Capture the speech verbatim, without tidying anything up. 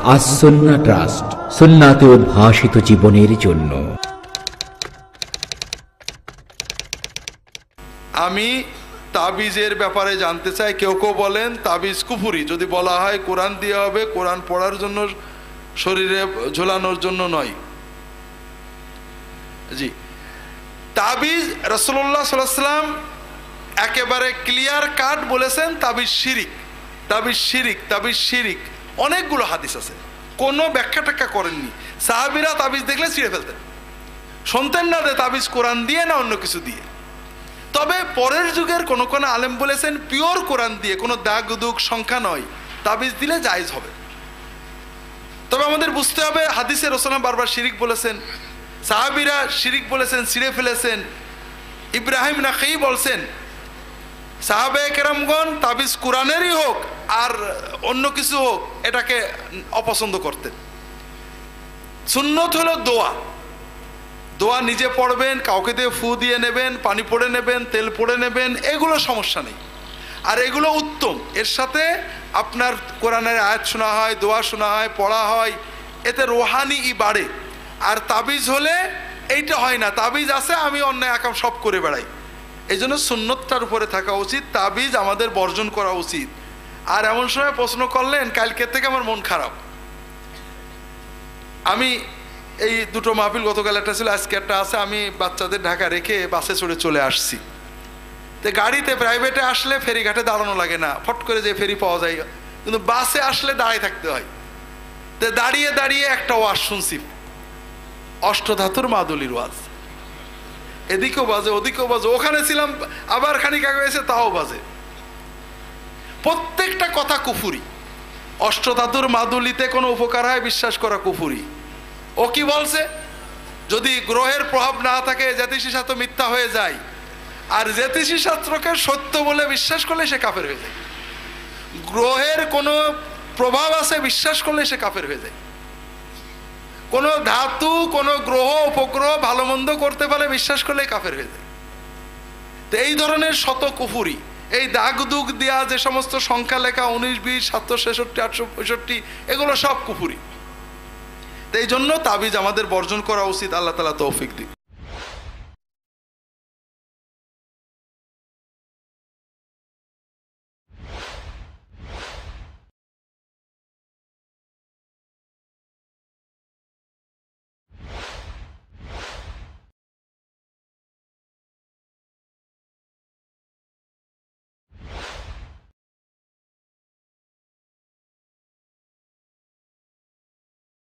As Sunnah trust, সুন্নাতে উদ্ভাসিত জীবনের জন্য। আমি তাবিজের ব্যাপারে জানতে চাই। কেউ কেউ বলেন তাবিজ কুফুরি, যদি বলা হয় কোরআন দিয়ে হবে, কোরআন পড়ার জন্য, শরীরে ঝোলানোর জন্য নয়। জি, তাবিজ রাসূলুল্লাহ সাল্লাল্লাহু আলাইহি ওয়াসাল্লাম একেবারে ক্লিয়ার কাট বলেছেন তাবিজ শিরিক, তাবিজ শিরিক, তাবিজ শিরিক। অনেকগুলো হাদিস আছে, কোনো ব্যাখ্যা টাখ্যা করেননি। সাহাবীরা তাবিজ দেখলে ছিঁড়ে ফেলতেন, শুনতেন না যে তাবিজ কোরআন দিয়ে না অন্য কিছু দিয়ে। তবে পরের যুগের কোন কোন আলেম বলেছেন পিওর কোরআন দিয়ে, কোনো দাগ দুগ সংখ্যা নয়, তাবিজ দিলে জায়েজ হবে। তবে আমাদের বুঝতে হবে হাদিসে রাসূলুল্লাহ বারবার শিরিক বলেছেন, সাহাবীরা শিরিক বলেছেন, ছিঁড়ে ফেলেছেন। ইব্রাহিম নাখাই বলছেন সাহাবায়ে কেরামগণ তাবিজ কোরআনেরই হোক আর অন্য কিছু হোক এটাকে অপছন্দ করতেন। সুন্নত হলো দোয়া, দোয়া নিজে পড়বেন, কাউকে দিয়ে ফু দিয়ে নেবেন, পানি পড়ে নেবেন, তেল পড়ে নেবেন, এগুলো সমস্যা নেই, আর এগুলো উত্তম। এর সাথে আপনার কোরআনের আয়াত শোনা হয়, দোয়া শোনা হয়, পড়া হয়, এতে রোহানি ই বাড়ে। আর তাবিজ হলে এইটা হয় না, তাবিজ আছে আমি অন্যায় আকাম সব করে বেড়াই। এই জন্য সুন্নতটার উপরে থাকা উচিত, তাবিজ আমাদের বর্জন করা উচিত। আর এমন সময় প্রশ্ন করলেন কালকে থেকে আমার মন খারাপ। আমি এই দুটো মাহফিল, গতকাল একটা ছিল, আজকে একটা আছে, আমি বাচ্চাদের ঢাকা রেখে বাসে চড়ে চলে আসছি। তো গাড়িতে প্রাইভেটে আসলে ফেরিঘাটে দাঁড়ানো লাগে না, ফট করে যে ফেরি পাওয়া যায়, কিন্তু বাসে আসলে দাঁড়ায় থাকতে হয়। তো দাঁড়িয়ে দাঁড়িয়ে একটা ওয়াজ শুনছি, অষ্টধাতুর মাদুলির ওয়াজ, এদিকেও বাজে ওদিকেও বাজে, ওখানে ছিলাম আবার খানিক আগে এসে তাও বাজে, প্রত্যেকটা কথা কুফুরি। অষ্টধাতুর মাদুলিতে কোনো উপকার হয় বিশ্বাস করা কুফুরি। ও কি বলছে, যদি গ্রহের প্রভাব না থাকে জ্যোতিষী শাস্ত্র মিথ্যা হয়ে যায়, আর জ্যোতিষী শাস্ত্রকে সত্য বলে বিশ্বাস করলে সে কাফের হয়ে যায়। গ্রহের কোনো প্রভাব আছে বিশ্বাস করলে সে কাফের হয়ে যায়। কোনো ধাতু, কোনো গ্রহ উপগ্রহ ভালো মন্দ করতে পারে বিশ্বাস করলে কাফের হয়ে যায়। তো এই ধরনের শত কুফুরি, এই দাগ দুগ দেওয়া যে সমস্ত সংখ্যা লেখা উনিশ বিশ সাতশো ছেষট্টি আটশো পঁয়ষট্টি, এগুলো সব কুফুরি। এই জন্য তাবিজ আমাদের বর্জন করা উচিত। আল্লাহ তাআলা তৌফিক দিক।